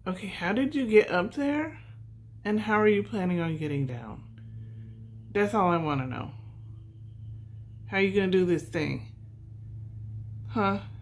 Okay, how did you get up there? And how are you planning on getting down? That's all I want to know. How are you going to do this thing? Huh?